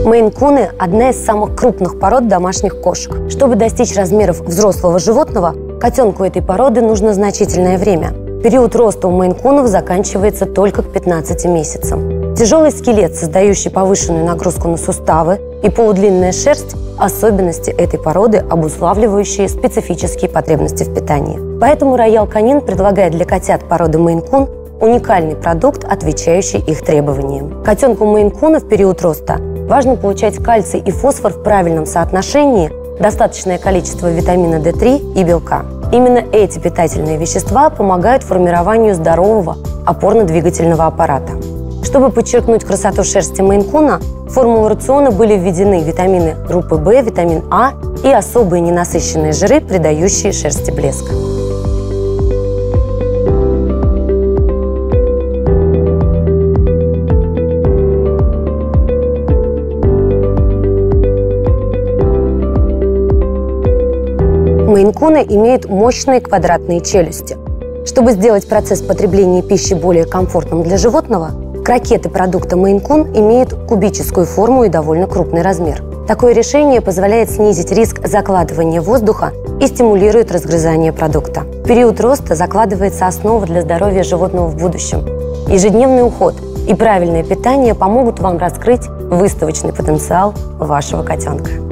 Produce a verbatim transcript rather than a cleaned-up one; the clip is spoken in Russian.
Мейн-куны – одна из самых крупных пород домашних кошек. Чтобы достичь размеров взрослого животного, котенку этой породы нужно значительное время. Период роста у мейн-кунов заканчивается только к пятнадцати месяцам. Тяжелый скелет, создающий повышенную нагрузку на суставы, и полудлинная шерсть – особенности этой породы, обуславливающие специфические потребности в питании. Поэтому Royal Canin предлагает для котят породы мейн-кун уникальный продукт, отвечающий их требованиям. Котенку мейн-куна в период роста важно получать кальций и фосфор в правильном соотношении, достаточное количество витамина дэ три и белка. Именно эти питательные вещества помогают формированию здорового опорно-двигательного аппарата. Чтобы подчеркнуть красоту шерсти мейн-куна, в формулу рациона были введены витамины группы В, витамин А и особые ненасыщенные жиры, придающие шерсти блеск. Мейн-куны имеют мощные квадратные челюсти. Чтобы сделать процесс потребления пищи более комфортным для животного, крокеты продукта мейн-кун имеют кубическую форму и довольно крупный размер. Такое решение позволяет снизить риск закладывания воздуха и стимулирует разгрызание продукта. В период роста закладывается основа для здоровья животного в будущем. Ежедневный уход и правильное питание помогут вам раскрыть выставочный потенциал вашего котенка.